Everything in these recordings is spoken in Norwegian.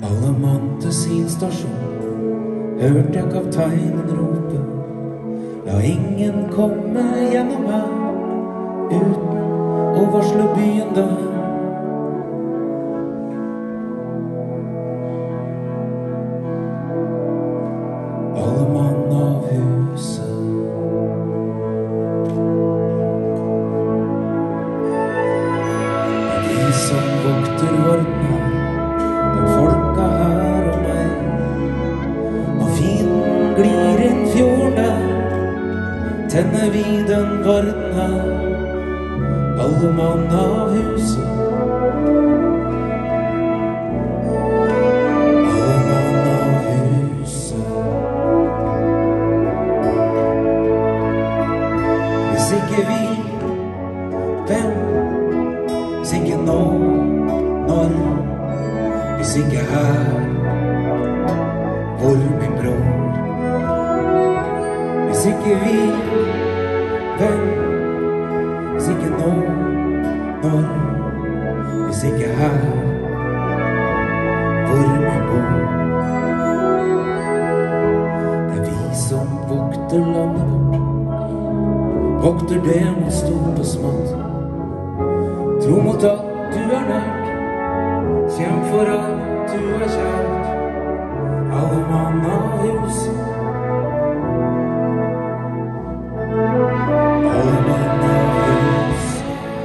Alle mann til sin stasjon, hørte jeg kapteinen rope. La ingen komme gjennom her, uten å varsle byen der. Alle mann av huset. De som vokter varme, den folka her og meg. Når fienden glir inn fjorden der, tenner vi den varme. Alle mann av huset. Alle mann av huset. Hvis ikke vi, hvem? Hvis ikke nå, når? Hvis ikke her, hvor min bror? Hvis ikke vi, hvem? Hvis ikke nå, når? Hvis ikke her, hvor min bror? Det er vi som vokter landet vårt, vokter det mot stort og smått. Tro mot at du er nært, kjemp for at du er kjært. Alle mann av huset. Alle mann av huset.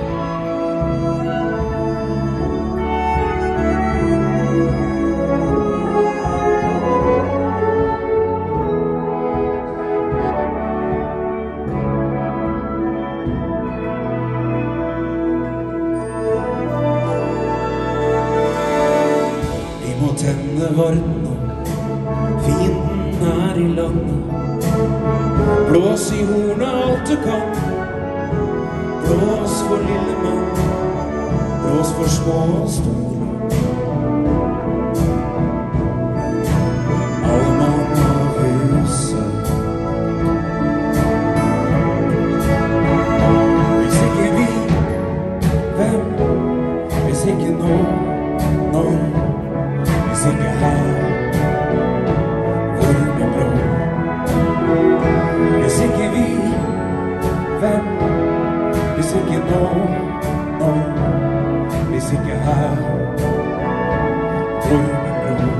Vi må tenne varden nå, fienden er i landet. Blås i hornet alt du kan. Blås for lille mann, blås for små og store. Alle mann av huset. Hvis ikke vi, hvem? Hvis ikke nå, når? Hvis ikke her, hvor min bror? Hvis ikke vi, hvem? Hvis ikke nå, når? Hvis ikke her, hvor min bror?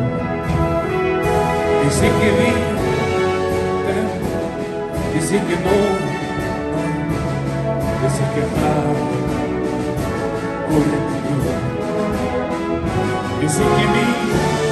Hvis ikke vi, hvem? Hvis ikke nå, når? Hvis ikke her, hvor min bror? Hvis ikke vi,